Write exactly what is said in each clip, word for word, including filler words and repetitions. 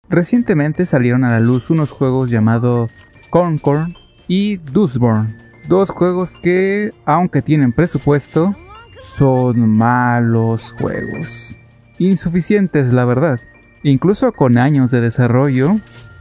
Recientemente salieron a la luz unos juegos llamados Concord y Dustborn, dos juegos que, aunque tienen presupuesto, son malos juegos, insuficientes la verdad. Incluso con años de desarrollo,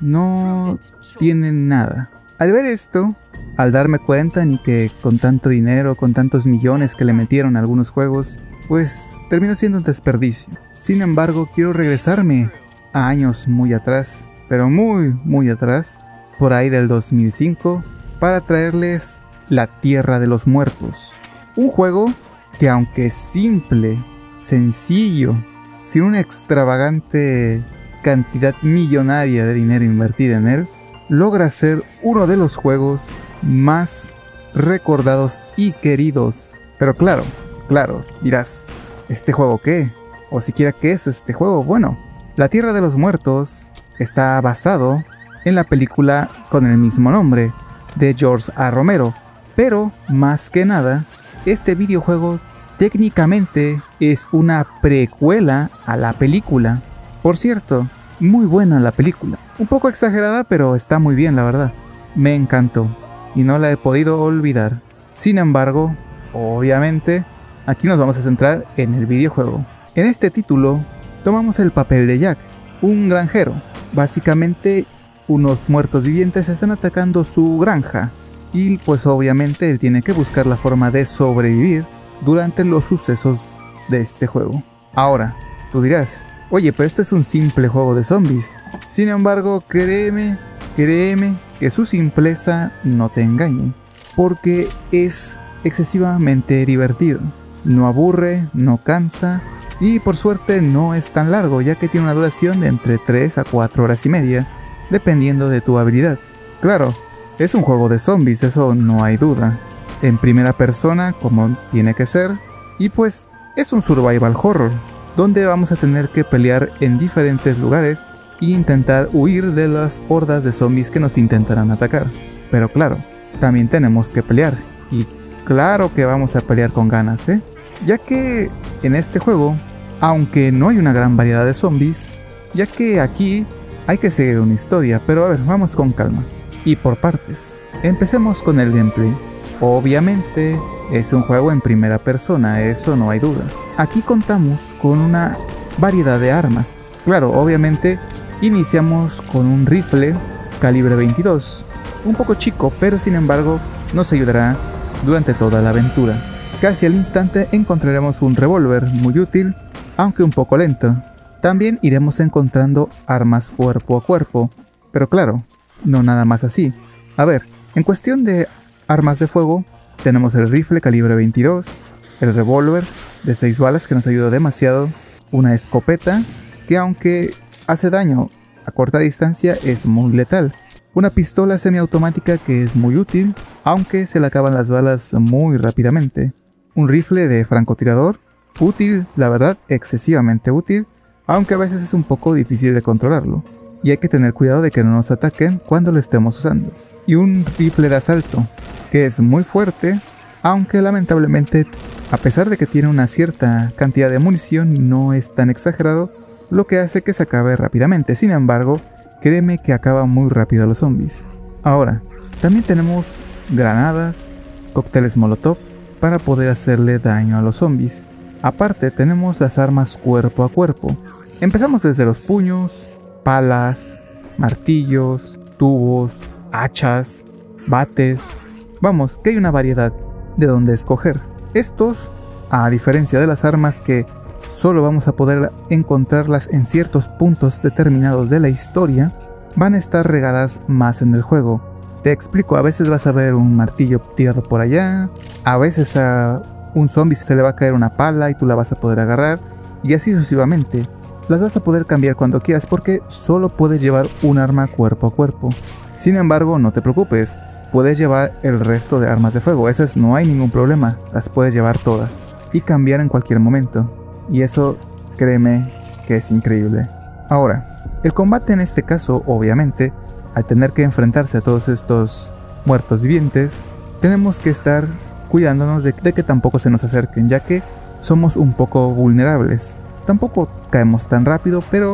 no tienen nada. Al ver esto, al darme cuenta ni que con tanto dinero, con tantos millones que le metieron a algunos juegos, pues terminó siendo un desperdicio. Sin embargo, quiero regresarme a años muy atrás, pero muy muy atrás, por ahí del dos mil cinco, para traerles La Tierra de los Muertos. Un juego que, aunque simple, sencillo, sin una extravagante cantidad millonaria de dinero invertida en él, logra ser uno de los juegos más recordados y queridos. Pero claro, claro, dirás, ¿este juego qué? O siquiera, ¿qué es este juego? Bueno, La Tierra de los Muertos está basado en la película con el mismo nombre de George A. Romero, pero más que nada, este videojuego técnicamente es una precuela a la película. Por cierto, muy buena la película, un poco exagerada, pero está muy bien la verdad. Me encantó y no la he podido olvidar. Sin embargo, obviamente, aquí nos vamos a centrar en el videojuego. En este título tomamos el papel de Jack, un granjero. Básicamente, unos muertos vivientes están atacando su granja y pues obviamente él tiene que buscar la forma de sobrevivir durante los sucesos de este juego. Ahora, tú dirás, oye, pero este es un simple juego de zombies. Sin embargo, créeme, créeme que su simpleza no te engañe, porque es excesivamente divertido. No aburre, no cansa y por suerte no es tan largo, ya que tiene una duración de entre tres a cuatro horas y media, dependiendo de tu habilidad. Claro, es un juego de zombies, eso no hay duda. En primera persona, como tiene que ser, y pues es un survival horror, donde vamos a tener que pelear en diferentes lugares e intentar huir de las hordas de zombies que nos intentarán atacar. Pero claro, también tenemos que pelear, y claro que vamos a pelear con ganas, ¿eh? Ya que en este juego, aunque no hay una gran variedad de zombies, ya que aquí hay que seguir una historia, pero a ver, vamos con calma y por partes. Empecemos con el gameplay. Obviamente es un juego en primera persona, eso no hay duda. Aquí contamos con una variedad de armas. Claro, obviamente iniciamos con un rifle calibre veintidós, un poco chico, pero sin embargo nos ayudará durante toda la aventura. Casi al instante encontraremos un revólver muy útil, aunque un poco lento. También iremos encontrando armas cuerpo a cuerpo, pero claro, no nada más así. A ver, en cuestión de armas de fuego, tenemos el rifle calibre veintidós, el revólver de seis balas que nos ayuda demasiado, una escopeta que aunque hace daño a corta distancia es muy letal, una pistola semiautomática que es muy útil, aunque se le acaban las balas muy rápidamente, un rifle de francotirador, útil, la verdad, excesivamente útil, aunque a veces es un poco difícil de controlarlo, y hay que tener cuidado de que no nos ataquen cuando lo estemos usando. Y un rifle de asalto, que es muy fuerte, aunque lamentablemente, a pesar de que tiene una cierta cantidad de munición, no es tan exagerado, lo que hace que se acabe rápidamente. Sin embargo, créeme que acaba muy rápido a los zombies. Ahora, también tenemos granadas, cócteles molotov, para poder hacerle daño a los zombies. Aparte tenemos las armas cuerpo a cuerpo. Empezamos desde los puños, palas, martillos, tubos, hachas, bates. Vamos, que hay una variedad de donde escoger. Estos, a diferencia de las armas que solo vamos a poder encontrarlas en ciertos puntos determinados de la historia, van a estar regadas más en el juego. Te explico, a veces vas a ver un martillo tirado por allá, a veces a un zombie se le va a caer una pala y tú la vas a poder agarrar, y así sucesivamente. Las vas a poder cambiar cuando quieras porque solo puedes llevar un arma cuerpo a cuerpo. Sin embargo, no te preocupes, puedes llevar el resto de armas de fuego, esas no hay ningún problema, las puedes llevar todas y cambiar en cualquier momento. Y eso, créeme, que es increíble. Ahora, el combate en este caso, obviamente, al tener que enfrentarse a todos estos muertos vivientes, tenemos que estar cuidándonos de, de que tampoco se nos acerquen, ya que somos un poco vulnerables. Tampoco caemos tan rápido, pero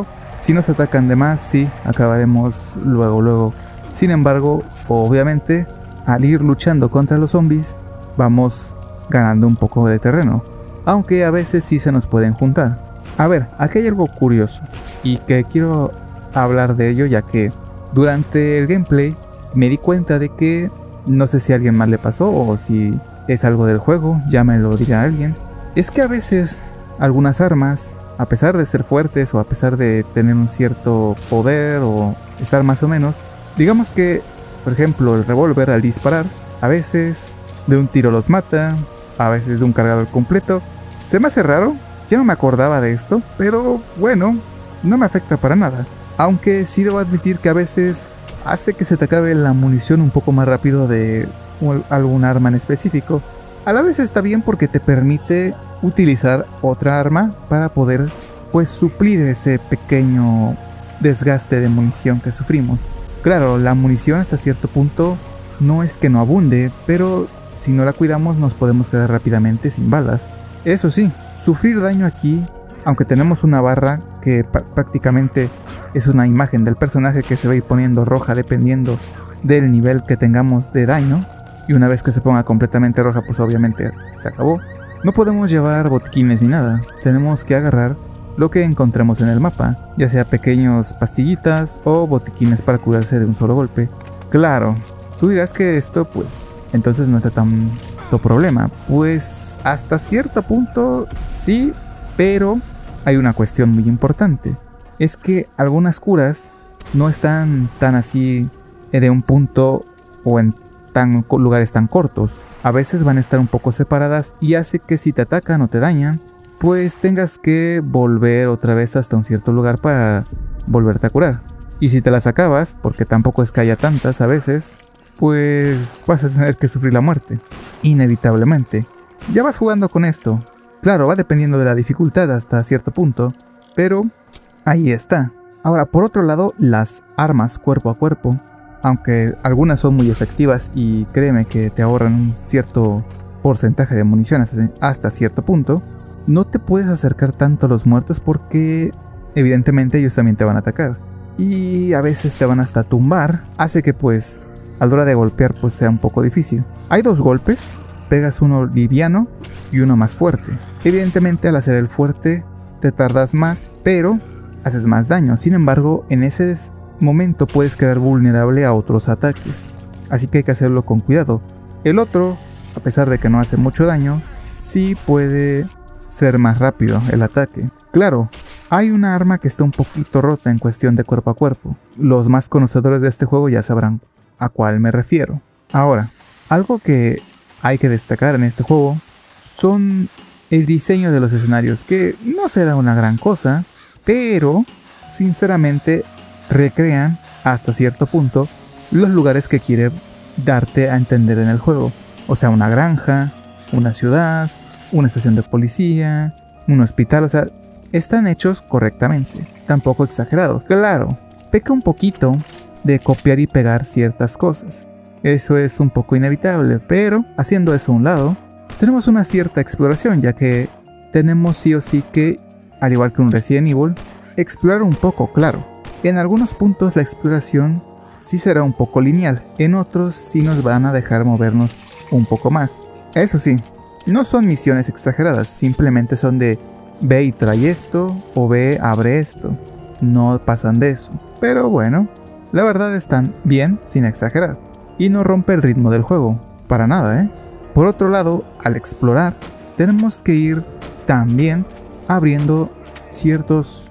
Si nos atacan de más, sí, acabaremos luego, luego. Sin embargo, obviamente, al ir luchando contra los zombies, vamos ganando un poco de terreno. Aunque a veces sí se nos pueden juntar. A ver, aquí hay algo curioso. Y que quiero hablar de ello ya que durante el gameplay me di cuenta de que no sé si a alguien más le pasó o si es algo del juego, ya me lo dirá alguien. Es que a veces algunas armas, a pesar de ser fuertes o a pesar de tener un cierto poder o estar más o menos, digamos que, por ejemplo, el revólver al disparar, a veces de un tiro los mata, a veces de un cargador completo. Se me hace raro, ya no me acordaba de esto, pero bueno, no me afecta para nada. Aunque sí debo admitir que a veces hace que se te acabe la munición un poco más rápido de algún arma en específico. A la vez está bien porque te permite utilizar otra arma para poder pues suplir ese pequeño desgaste de munición que sufrimos. Claro, la munición hasta cierto punto no es que no abunde, pero si no la cuidamos nos podemos quedar rápidamente sin balas. Eso sí, sufrir daño aquí, aunque tenemos una barra que prácticamente es una imagen del personaje que se va a ir poniendo roja dependiendo del nivel que tengamos de daño, y una vez que se ponga completamente roja pues obviamente se acabó. No podemos llevar botiquines ni nada, tenemos que agarrar lo que encontremos en el mapa, ya sea pequeños pastillitas o botiquines para curarse de un solo golpe. Claro, tú dirás que esto pues entonces no está tanto problema, pues hasta cierto punto sí, pero hay una cuestión muy importante, es que algunas curas no están tan así de un punto o en tan lugares tan cortos, a veces van a estar un poco separadas y hace que si te atacan o te dañan, pues tengas que volver otra vez hasta un cierto lugar para volverte a curar. Y si te las acabas, porque tampoco es que haya tantas a veces, pues vas a tener que sufrir la muerte, inevitablemente. Ya vas jugando con esto. Claro, va dependiendo de la dificultad hasta cierto punto, pero ahí está. Ahora, por otro lado, las armas cuerpo a cuerpo, aunque algunas son muy efectivas y créeme que te ahorran un cierto porcentaje de munición hasta, hasta cierto punto, no te puedes acercar tanto a los muertos porque evidentemente ellos también te van a atacar. Y a veces te van hasta tumbar, hace que pues a la hora de golpear pues sea un poco difícil. Hay dos golpes, pegas uno liviano y uno más fuerte. Evidentemente al hacer el fuerte te tardas más, pero haces más daño. Sin embargo, en ese momento puedes quedar vulnerable a otros ataques, así que hay que hacerlo con cuidado. El otro, a pesar de que no hace mucho daño, sí puede ser más rápido el ataque. Claro, hay una arma que está un poquito rota en cuestión de cuerpo a cuerpo. Los más conocedores de este juego ya sabrán a cuál me refiero. Ahora, algo que hay que destacar en este juego son el diseño de los escenarios, que no será una gran cosa, pero sinceramente recrean hasta cierto punto los lugares que quiere darte a entender en el juego. O sea, una granja, una ciudad, una estación de policía, un hospital, o sea, están hechos correctamente, tampoco exagerados. Claro, peca un poquito de copiar y pegar ciertas cosas. Eso es un poco inevitable, pero haciendo eso a un lado, tenemos una cierta exploración, ya que tenemos sí o sí que, al igual que un Resident Evil, explorar un poco, claro. En algunos puntos la exploración sí será un poco lineal, en otros sí nos van a dejar movernos un poco más. Eso sí, no son misiones exageradas, simplemente son de ve y trae esto o ve, abre esto. No pasan de eso, pero bueno, la verdad están bien sin exagerar y no rompe el ritmo del juego, para nada, ¿eh? Por otro lado, al explorar, tenemos que ir también abriendo ciertos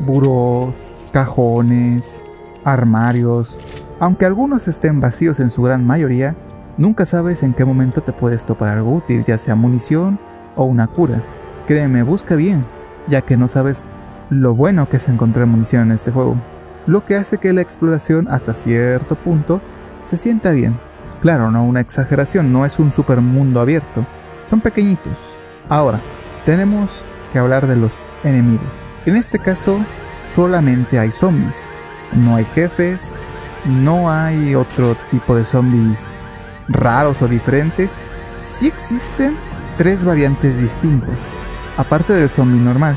burós, cajones, armarios. Aunque algunos estén vacíos en su gran mayoría, nunca sabes en qué momento te puedes topar algo útil, ya sea munición o una cura. Créeme, busca bien, ya que no sabes lo bueno que es encontrar munición en este juego, lo que hace que la exploración hasta cierto punto se sienta bien. Claro, no una exageración, no es un super mundo abierto, son pequeñitos. Ahora, tenemos que hablar de los enemigos. En este caso, solamente hay zombies, no hay jefes, no hay otro tipo de zombies raros o diferentes. Sí existen tres variantes distintas, aparte del zombie normal.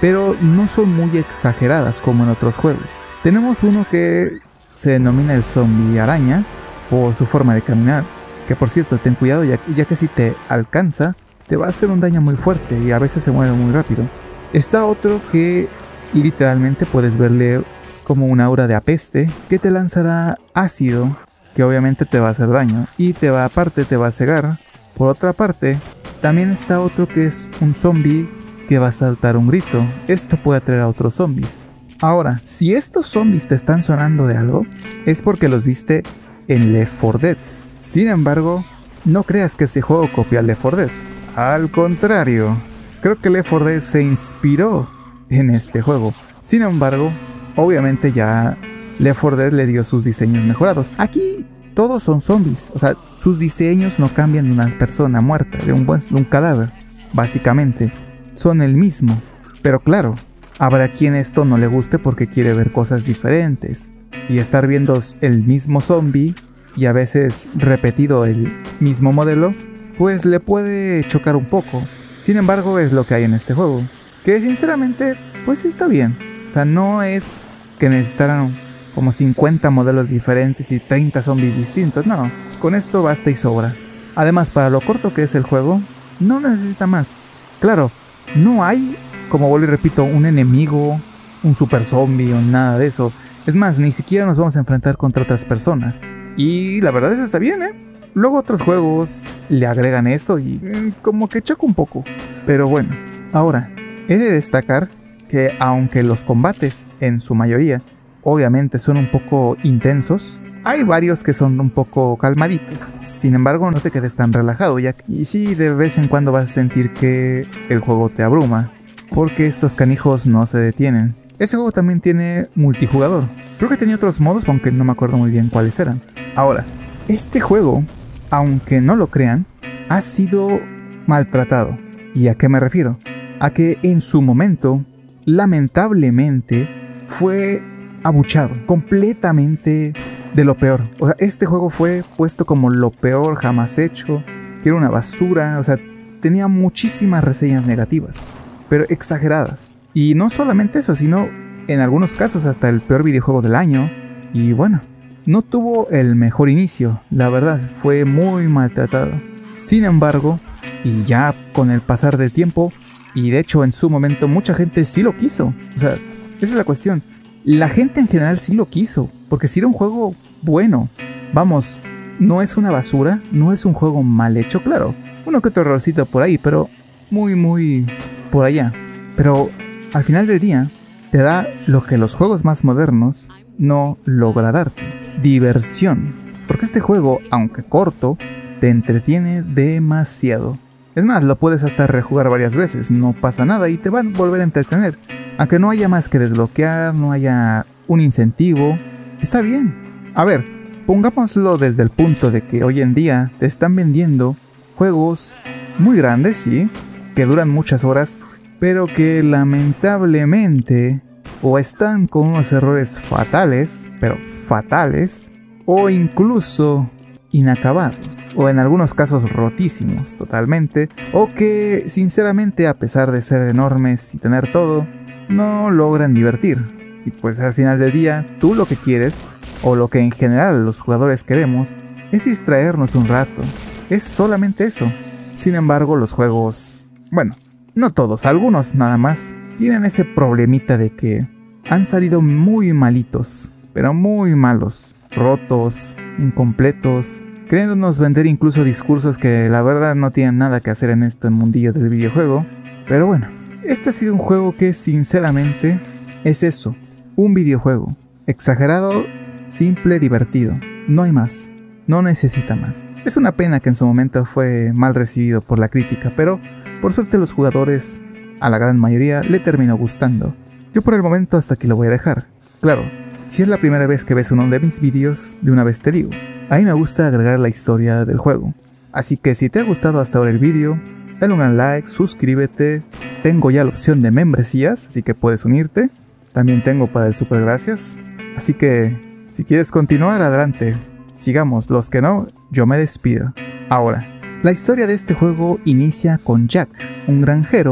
pero no son muy exageradas como en otros juegos. Tenemos uno que se denomina el zombie araña por su forma de caminar, que por cierto ten cuidado ya, ya que si te alcanza te va a hacer un daño muy fuerte y a veces se mueve muy rápido. Está otro que literalmente puedes verle como una aura de apeste que te lanzará ácido, que obviamente te va a hacer daño y te va aparte te va a cegar. Por otra parte, también está otro que es un zombie que va a saltar un grito. Esto puede atraer a otros zombies. Ahora, si estos zombies te están sonando de algo, es porque los viste en Left four Dead. Sin embargo, no creas que este juego copia a Left four Dead. Al contrario, creo que Left four Dead se inspiró en este juego. Sin embargo, obviamente ya Left four Dead le dio sus diseños mejorados. Aquí todos son zombies, o sea, sus diseños no cambian de una persona muerta, de un, buen, un cadáver. Básicamente, son el mismo. Pero claro, habrá quien esto no le guste porque quiere ver cosas diferentes. Y estar viendo el mismo zombie y a veces repetido el mismo modelo, pues le puede chocar un poco. Sin embargo, es lo que hay en este juego, que sinceramente, pues sí está bien. O sea, no es que necesitaran como cincuenta modelos diferentes y treinta zombies distintos, no. Con esto basta y sobra. Además, para lo corto que es el juego, no necesita más. Claro, no hay, como vuelvo y repito, un enemigo, un super zombie o nada de eso. Es más, ni siquiera nos vamos a enfrentar contra otras personas. Y la verdad eso está bien, ¿eh? Luego otros juegos le agregan eso y eh, como que choca un poco. Pero bueno, ahora, he de destacar que aunque los combates, en su mayoría, obviamente son un poco intensos, hay varios que son un poco calmaditos. Sin embargo, no te quedes tan relajado, ya que, y sí, de vez en cuando vas a sentir que el juego te abruma, porque estos canijos no se detienen. Este juego también tiene multijugador. Creo que tenía otros modos, aunque no me acuerdo muy bien cuáles eran. Ahora, este juego, aunque no lo crean, ha sido maltratado. ¿Y a qué me refiero? A que en su momento, lamentablemente, fue abuchado, completamente de lo peor. O sea, este juego fue puesto como lo peor jamás hecho, que era una basura, o sea, tenía muchísimas reseñas negativas, pero exageradas. Y no solamente eso, sino en algunos casos hasta el peor videojuego del año. Y bueno, no tuvo el mejor inicio, la verdad, fue muy maltratado. Sin embargo, y ya con el pasar del tiempo, y de hecho en su momento mucha gente sí lo quiso. O sea, esa es la cuestión. La gente en general sí lo quiso, porque sí era un juego bueno. Vamos, no es una basura, no es un juego mal hecho, claro. Uno que otro errorcito por ahí, pero muy, muy por allá. Pero al final del día, te da lo que los juegos más modernos no logra darte: diversión. Porque este juego, aunque corto, te entretiene demasiado. Es más, lo puedes hasta rejugar varias veces, no pasa nada y te van a volver a entretener. Aunque no haya más que desbloquear, no haya un incentivo, está bien. A ver, pongámoslo desde el punto de que hoy en día te están vendiendo juegos muy grandes, sí, que duran muchas horas, pero que lamentablemente o están con unos errores fatales, pero fatales, o incluso inacabados, o en algunos casos rotísimos totalmente, o que sinceramente, a pesar de ser enormes y tener todo, no logran divertir. Y pues al final del día, tú lo que quieres, o lo que en general los jugadores queremos, es distraernos un rato. Es solamente eso. Sin embargo, los juegos, bueno, no todos, algunos nada más, tienen ese problemita de que han salido muy malitos, pero muy malos, rotos, incompletos, queriéndonos vender incluso discursos que la verdad no tienen nada que hacer en este mundillo del videojuego. Pero bueno, este ha sido un juego que sinceramente es eso, un videojuego, exagerado, simple, divertido, no hay más, no necesita más. Es una pena que en su momento fue mal recibido por la crítica, pero por suerte los jugadores, a la gran mayoría, le terminó gustando. Yo por el momento hasta aquí lo voy a dejar. Claro, si es la primera vez que ves uno de mis vídeos, de una vez te digo, a mí me gusta agregar la historia del juego. Así que si te ha gustado hasta ahora el vídeo, dale un gran like, suscríbete, tengo ya la opción de membresías, así que puedes unirte. También tengo para el super gracias, así que si quieres continuar, adelante, sigamos. Los que no, yo me despido. Ahora, la historia de este juego inicia con Jack, un granjero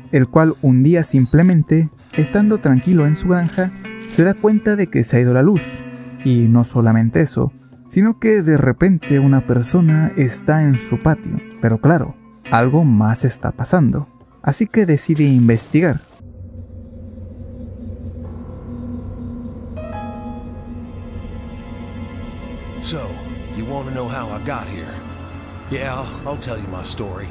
el cual un día simplemente, estando tranquilo en su granja, se da cuenta de que se ha ido la luz. Y no solamente eso, sino que de repente una persona está en su patio. Pero claro, algo más está pasando. Así que decide investigar. So, you want to know how I got here? Yeah, I'll tell you my story.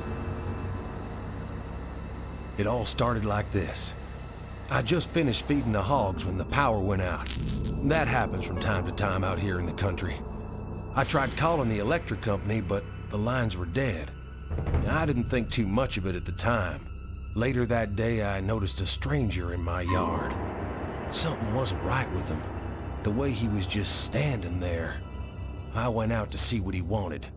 It all started like this. I just finished feeding the hogs when the power went out. That happens from time to time out here in the country. I tried calling the electric company, but the lines were dead. I didn't think too much of it at the time. Later that day, I noticed a stranger in my yard. Something wasn't right with him. The way he was just standing there. I went out to see what he wanted.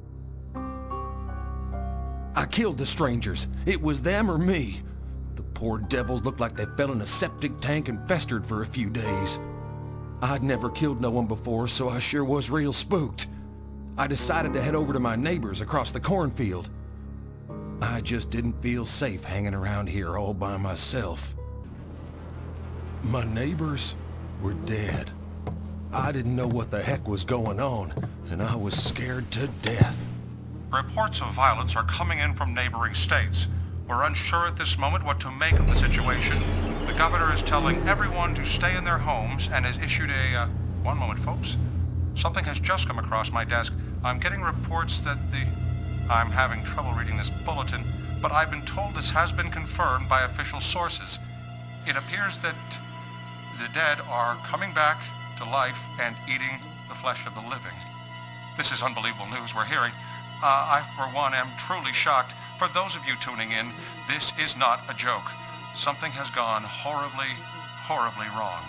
I killed the strangers. It was them or me. The poor devils looked like they fell in a septic tank and festered for a few days. I'd never killed no one before, so I sure was real spooked. I decided to head over to my neighbors across the cornfield. I just didn't feel safe hanging around here all by myself. My neighbors were dead. I didn't know what the heck was going on, and I was scared to death. Reports of violence are coming in from neighboring states. We're unsure at this moment what to make of the situation. The governor is telling everyone to stay in their homes and has issued a... Uh, one moment, folks. Something has just come across my desk. I'm getting reports that the... I'm having trouble reading this bulletin, but I've been told this has been confirmed by official sources. It appears that the dead are coming back to life and eating the flesh of the living. This is unbelievable news we're hearing. Uh, I, for one, am truly shocked. For those of you tuning in, this is not a joke. Something has gone horribly, horribly wrong.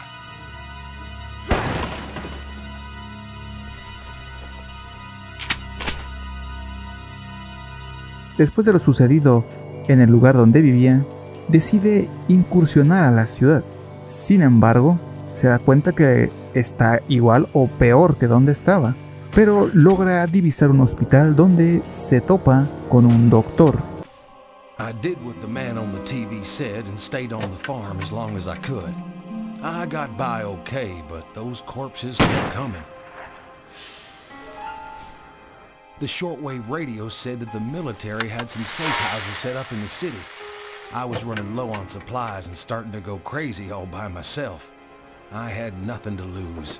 Después de lo sucedido en el lugar donde vivía, decide incursionar a la ciudad. Sin embargo, se da cuenta que está igual o peor que donde estaba, pero logra divisar un hospital donde se topa con un doctor. I did what the man on the T V said and stayed on the farm as long as I could. I got by okay, but those corpses kept coming. The shortwave radio said that the military had some safe houses set up in the city. I was running low on supplies and starting to go crazy all by myself. I had nothing to lose.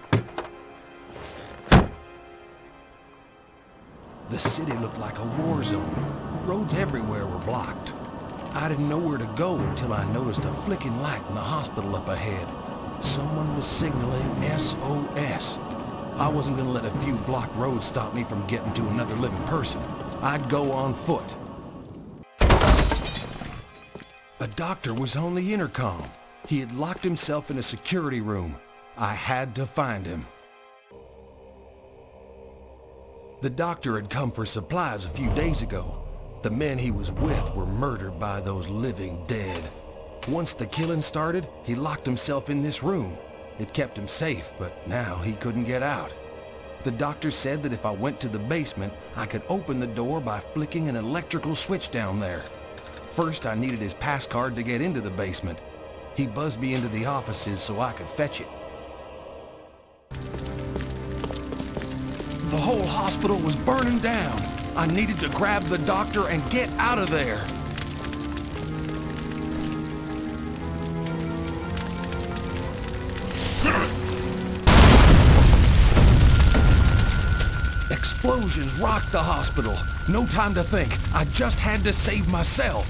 The city looked like a war zone. Roads everywhere were blocked. I didn't know where to go until I noticed a flicking light in the hospital up ahead. Someone was signaling S O S. I wasn't gonna let a few blocked roads stop me from getting to another living person. I'd go on foot. A doctor was on the intercom. He had locked himself in a security room. I had to find him. The doctor had come for supplies a few days ago. The men he was with were murdered by those living dead. Once the killing started, he locked himself in this room. It kept him safe, but now he couldn't get out. The doctor said that if I went to the basement, I could open the door by flicking an electrical switch down there. First, I needed his pass card to get into the basement. He buzzed me into the offices so I could fetch it. The whole hospital was burning down. I needed to grab the doctor and get out of there. Explosions rocked the hospital. No time to think. I just had to save myself.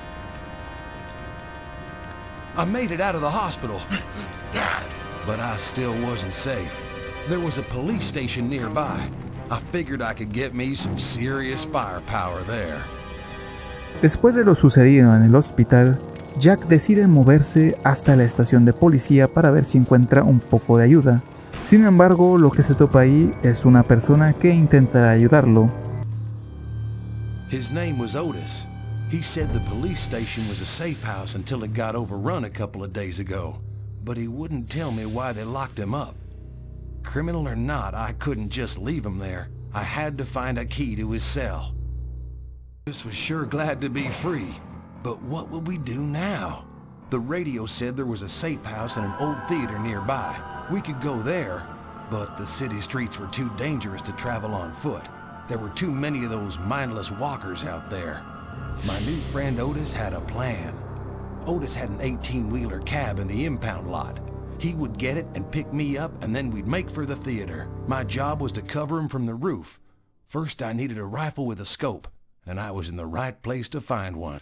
I made it out of the hospital, but I still wasn't safe. There was a police station nearby. I figured I could get me some serious firepower there. Después de lo sucedido en el hospital, Jack decide moverse hasta la estación de policía para ver si encuentra un poco de ayuda. Sin embargo, lo que se topa ahí es una persona que intentará ayudarlo. His name was Otis. He said the police station was a safe house until it got overrun a couple of days ago. But he wouldn't tell me why they locked him up. Criminal or not, I couldn't just leave him there. I had to find a key to his cell. Otis was sure glad to be free. But what would we do now? The radio said there was a safe house and an old theater nearby. We could go there, but the city streets were too dangerous to travel on foot. There were too many of those mindless walkers out there. My new friend Otis had a plan. Otis had an eighteen-wheeler cab in the impound lot. He would get it and pick me up, and then we'd make for the theater. My job was to cover him from the roof. First, I needed a rifle with a scope, and I was in the right place to find one.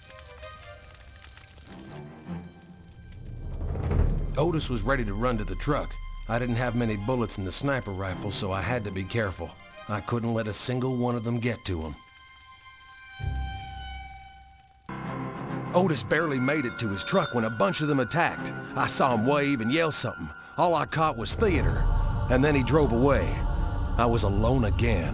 Otis was ready to run to the truck. I didn't have many bullets in the sniper rifle, so I had to be careful. I couldn't let a single one of them get to him. Otis barely made it to his truck when a bunch of them attacked. I saw him wave and yell something. All I caught was theater, and then he drove away. I was alone again.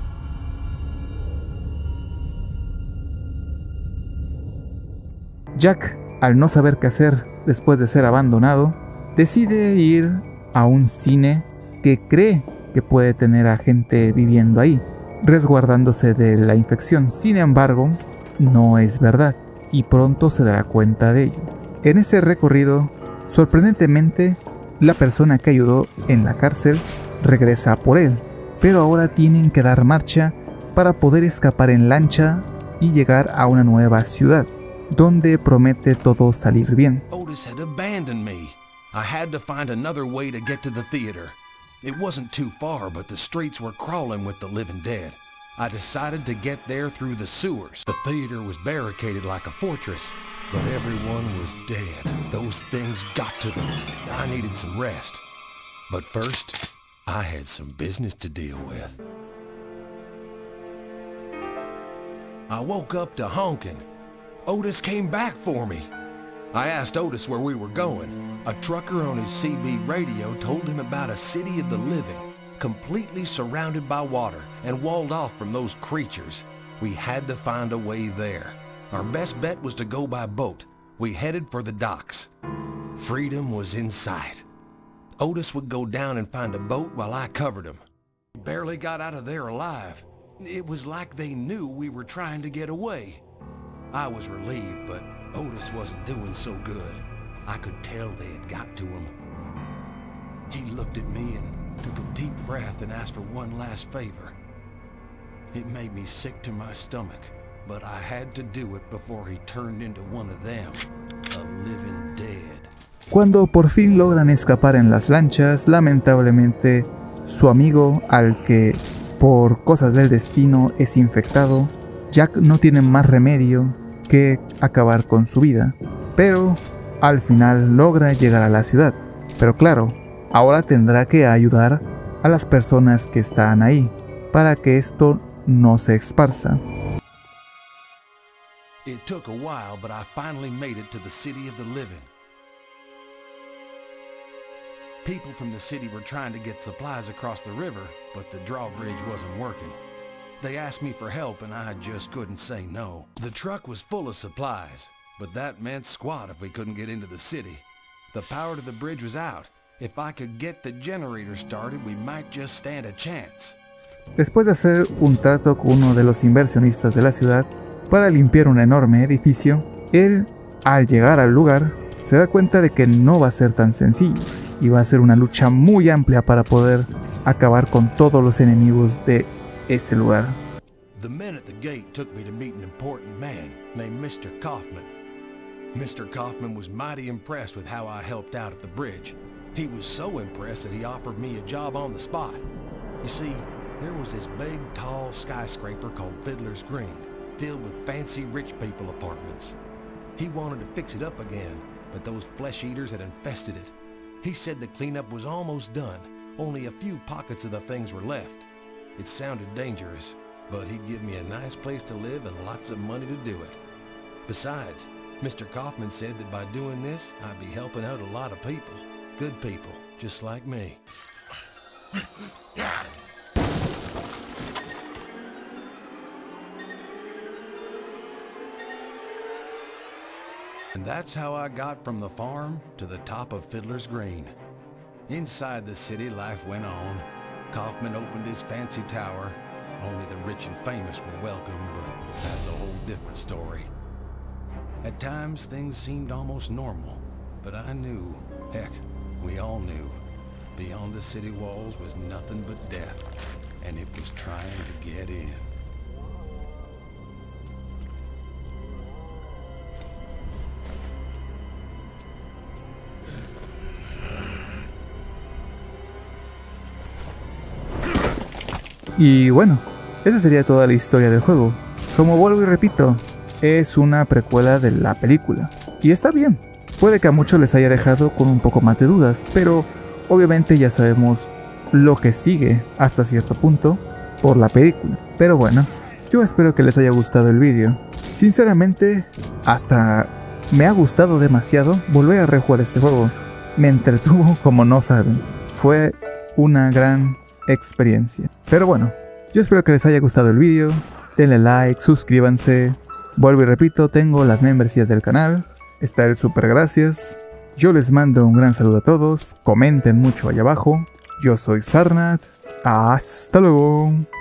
Jack, al no saber qué hacer después de ser abandonado, decide ir a un cine que cree que puede tener a gente viviendo ahí, resguardándose de la infección. Sin embargo, no es verdad, y pronto se dará cuenta de ello. En ese recorrido, sorprendentemente, la persona que ayudó en la cárcel regresa por él, pero ahora tienen que dar marcha para poder escapar en lancha y llegar a una nueva ciudad, donde promete todo salir bien. Otis had abandoned me. I had to find another way to get to the theater. It wasn't too far, but the streets were crawling with the living dead. I decided to get there through the sewers. The theater was barricaded like a fortress, but everyone was dead. Those things got to them. I needed some rest. But first, I had some business to deal with. I woke up to honking. Otis came back for me. I asked Otis where we were going. A trucker on his C B radio told him about a city of the living, completely surrounded by water and walled off from those creatures. We had to find a way there. Our best bet was to go by boat. We headed for the docks. Freedom was in sight. Otis would go down and find a boat while I covered him. We barely got out of there alive. It was like they knew we were trying to get away. I was relieved, but Otis wasn't doing so good. I could tell they had got to him. He looked at me and took a deep breath and asked for one last favor. It made me sick to my stomach, but I had to do it before he turned into one of them, a living dead. Cuando por fin logran escapar en las lanchas, lamentablemente su amigo, al que por cosas del destino es infectado, Jack no tiene más remedio que acabar con su vida, pero al final logra llegar a la ciudad. Pero claro, ahora tendrá que ayudar a las personas que están ahí para que esto no se esparza. It took a while, but I finally made it to the city of the living. People from the city were trying to get supplies across the river, but the drawbridge wasn't working. They asked me for help and I just couldn't say no. The truck was full of supplies, but that meant squat if we couldn't get into the city. The power to the bridge was out. If I could get the generator started, we might just stand a chance. Después de hacer un trato con uno de los inversionistas de la ciudad para limpiar un enorme edificio, él, al llegar al lugar, se da cuenta de que no va a ser tan sencillo y va a ser una lucha muy amplia para poder acabar con todos los enemigos de ese lugar. The men at the gate took me to meet an important man named Mister Kaufman. Mister Kaufman was mighty impressed with how I helped out at the bridge. He was so impressed that he offered me a job on the spot. You see, there was this big, tall skyscraper called Fiddler's Green, filled with fancy rich people apartments. He wanted to fix it up again, but those flesh eaters had infested it. He said the cleanup was almost done. Only a few pockets of the things were left. It sounded dangerous, but he'd give me a nice place to live and lots of money to do it. Besides, Mister Kaufman said that by doing this, I'd be helping out a lot of people. Good people, just like me. And that's how I got from the farm to the top of Fiddler's Green. Inside the city, life went on. Kaufman opened his fancy tower. Only the rich and famous were welcome, but that's a whole different story. At times, things seemed almost normal, but I knew, heck, we all knew, beyond the city walls was nothing but death, and it was trying to get in. Y bueno, esa sería toda la historia del juego. Como vuelvo y repito, es una precuela de la película. Y está bien. Puede que a muchos les haya dejado con un poco más de dudas, pero obviamente ya sabemos lo que sigue hasta cierto punto por la película. Pero bueno, yo espero que les haya gustado el vídeo. Sinceramente, hasta me ha gustado demasiado volver a rejugar este juego. Me entretuvo como no saben. Fue una gran experiencia. Pero bueno, yo espero que les haya gustado el vídeo. Denle like, suscríbanse. Vuelvo y repito, tengo las membresías del canal. Está el super gracias. Yo les mando un gran saludo a todos. Comenten mucho allá abajo. Yo soy Sarnat. Hasta luego.